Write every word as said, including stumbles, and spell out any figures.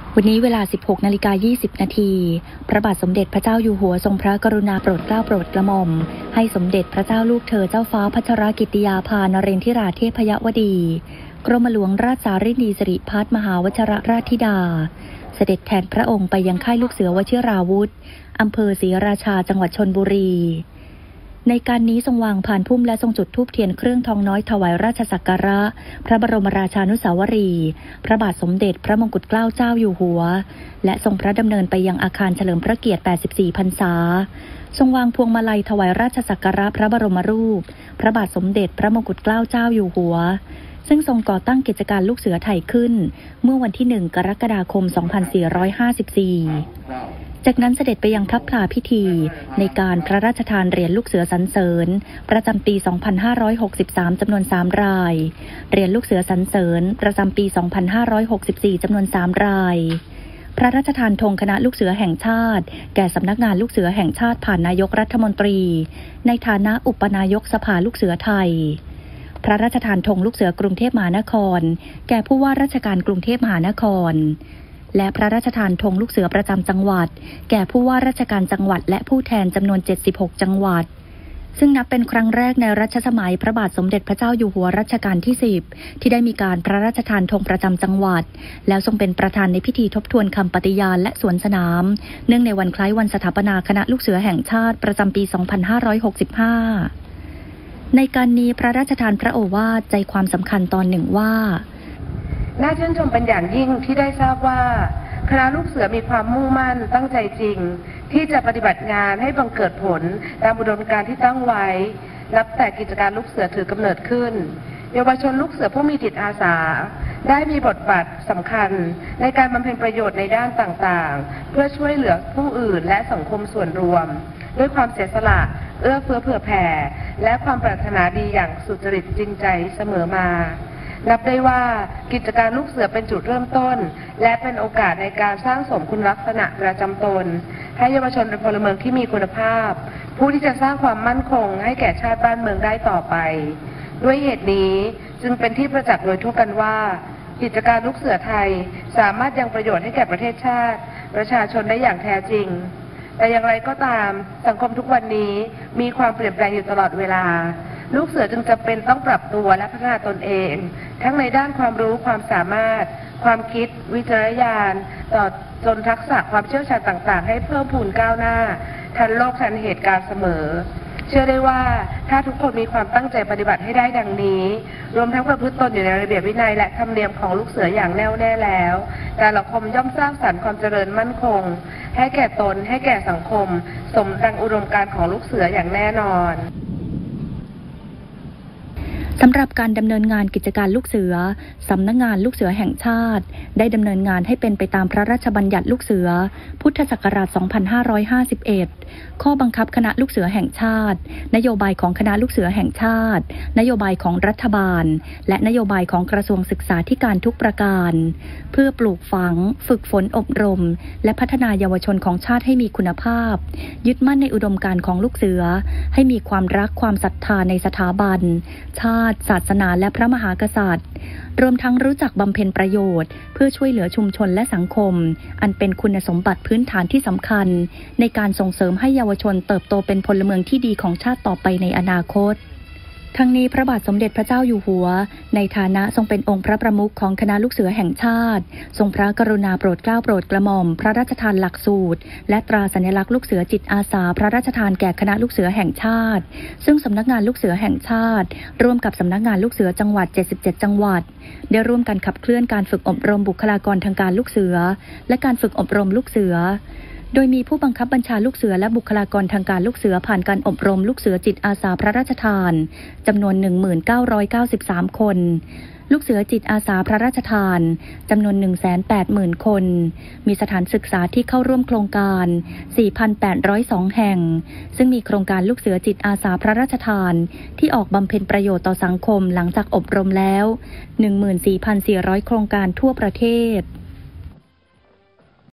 วันนี้เวลา สิบหกนาฬิกายี่สิบนาที พระบาทสมเด็จพระเจ้าอยู่หัวทรงพระกรุณาโปรดเกล้าโปรดกระหม่อมให้สมเด็จพระเจ้าลูกเธอเจ้าฟ้าพัชรกิติยาภานเรนทิราเทพยวดี กรมหลวงราชสารินีสิริพัฒน์มหาวชิรราชธิดาเสด็จแทนพระองค์ไปยังค่ายลูกเสือวชิราวุธอำเภอศรีราชาจังหวัดชลบุรีในการนี้ทรงวางผ่านพุ่มและทรงจุดธูปเทียนเครื่องทองน้อยถวายราชสักการะพระบรมราชานุสาวรีย์พระบาทสมเด็จพระมงกุฎเกล้าเจ้าอยู่หัวและทรงพระดำเนินไปยังอาคารเฉลิมพระเกียรติแปดสิบสี่พรรษาทรงวางพวงมาลัยถวายราชสักการะพระบรมรูปพระบาทสมเด็จพระมงกุฎเกล้าเจ้าอยู่หัวซึ่งทรงก่อตั้งกิจการลูกเสือไทยขึ้นเมื่อวันที่หนึ่งกรกฎาคมสองพันสี่ร้อยห้าสิบสี่จากนั้นเสด็จไปยังพระพลาพิธีในการพระราชทานเหรียญลูกเสือสรรเสริญประจำปี สองพันห้าร้อยหกสิบสาม จำนวนสามรายเหรียญลูกเสือสรรเสริญประจำปี สองพันห้าร้อยหกสิบสี่ จำนวนสามรายพระราชทานธงคณะลูกเสือแห่งชาติแก่สำนักงานลูกเสือแห่งชาติผ่านนายกรัฐมนตรีในฐานะอุปนายกสภาลูกเสือไทยพระราชทานธงลูกเสือกรุงเทพมหานครแก่ผู้ว่าราชการกรุงเทพมหานครและพระราชทานธงลูกเสือประจำจังหวัดแก่ผู้ว่าราชการจังหวัดและผู้แทนจำนวนเจ็ดสิบหกจังหวัดซึ่งนับเป็นครั้งแรกในรัชสมัยพระบาทสมเด็จพระเจ้าอยู่หัวรัชกาลที่สิบที่ได้มีการพระราชทานธงประจำจังหวัดแล้วทรงเป็นประธานในพิธีทบทวนคำปฏิญาณและสวนสนามเนื่องในวันคล้ายวันสถาปนาคณะลูกเสือแห่งชาติประจำปี สองพันห้าร้อยหกสิบห้าในการนี้พระราชทานพระโอวาทใจความสำคัญตอนหนึ่งว่าน่าชื่นชมเป็นอย่างยิ่งที่ได้ทราบว่าคณะลูกเสือมีความมุ่งมั่นตั้งใจจริงที่จะปฏิบัติงานให้บังเกิดผลตามอุดมการณ์ที่ตั้งไว้นับแต่กิจการลูกเสือถือกำเนิดขึ้นเยาวชนลูกเสือผู้มีจิตอาสาได้มีบทบาทสำคัญในการบำเพ็ญประโยชน์ในด้านต่างๆเพื่อช่วยเหลือผู้อื่นและสังคมส่วนรวมด้วยความเสียสละเอื้อเฟื้อเผื่อแผ่และความปรารถนาดีอย่างสุจริตจริงใจเสมอมานับได้ว่ากิจการลูกเสือเป็นจุดเริ่มต้นและเป็นโอกาสในการสร้างสมคุณลักษณะประจำตนให้เยาวชนเป็นพลเมืองที่มีคุณภาพผู้ที่จะสร้างความมั่นคงให้แก่ชาติบ้านเมืองได้ต่อไปด้วยเหตุนี้จึงเป็นที่ประจักษ์โดยทั่วกันว่ากิจการลูกเสือไทยสามารถยังประโยชน์ให้แก่ประเทศชาติประชาชนได้อย่างแท้จริงแต่อย่างไรก็ตามสังคมทุกวันนี้มีความเปลี่ยนแปลงอยู่ตลอดเวลาลูกเสือจึงจำเป็นต้องปรับตัวและพัฒนาตนเองทั้งในด้านความรู้ความสามารถความคิดวิจารณญาณต่อจนทักษะความเชี่ยวชาญต่างๆให้เพิ่มพูนก้าวหน้าทันโลกทันเหตุการณ์เสมอเชื่อได้ว่าถ้าทุกคนมีความตั้งใจปฏิบัติให้ได้ดังนี้รวมทั้งประพฤติตนอยู่ในระเบียบวินัยและธรรมเนียมของลูกเสืออย่างแน่วแน่แล้วแต่ละคมย่อมสร้างสรรค์ความเจริญมั่นคงให้แก่ตนให้แก่สังคมสมดังอุดมการณ์ของลูกเสืออย่างแน่นอนสำหรับการดำเนินงานกิจการลูกเสือสำนักงานลูกเสือแห่งชาติได้ดำเนินงานให้เป็นไปตามพระราชบัญญัติลูกเสือพุทธศักราช สองพันห้าร้อยห้าสิบเอ็ด ข้อบังคับคณะลูกเสือแห่งชาตินโยบายของคณะลูกเสือแห่งชาตินโยบายของรัฐบาลและนโยบายของกระทรวงศึกษาธิการทุกประการเพื่อปลูกฝังฝึกฝนอบรมและพัฒนาเยาวชนของชาติให้มีคุณภาพยึดมั่นในอุดมการณ์ของลูกเสือให้มีความรักความศรัทธาในสถาบันชาติศาสนาและพระมหากษัตริย์รวมทั้งรู้จักบำเพ็ญประโยชน์เพื่อช่วยเหลือชุมชนและสังคมอันเป็นคุณสมบัติพื้นฐานที่สำคัญในการส่งเสริมให้เยาวชนเติบโตเป็นพลเมืองที่ดีของชาติต่อไปในอนาคตทั้งนี้พระบาทสมเด็จพระเจ้าอยู่หัวในฐานะทรงเป็นองค์พระประมุขของคณะลูกเสือแห่งชาติทรงพระกรุณาโปรดเกล้าโปรดกระหม่อมพระราชทานหลักสูตรและตราสัญลักษณ์ลูกเสือจิตอาสาพระราชทานแก่คณะลูกเสือแห่งชาติซึ่งสำนักงานลูกเสือแห่งชาติร่วมกับสำนักงานลูกเสือจังหวัดเจ็ดสิบเจ็ดจังหวัดได้ร่วมกันขับเคลื่อนการฝึกอบรมบุคลากรทางการลูกเสือและการฝึกอบรมลูกเสือโดยมีผู้บังคับบัญชาลูกเสือและบุคลากรทางการลูกเสือผ่านการอบรมลูกเสือจิตอาสาพระราชทานจำนวน หนึ่งหมื่นเก้าร้อยเก้าสิบสาม คนลูกเสือจิตอาสาพระราชทานจำนวน หนึ่งแสนแปดหมื่น คนมีสถานศึกษาที่เข้าร่วมโครงการ สี่พันแปดร้อยสอง แห่งซึ่งมีโครงการลูกเสือจิตอาสาพระราชทานที่ออกบำเพ็ญประโยชน์ต่อสังคมหลังจากอบรมแล้ว หนึ่งหมื่นสี่พันสี่ร้อย โครงการทั่วประเทศ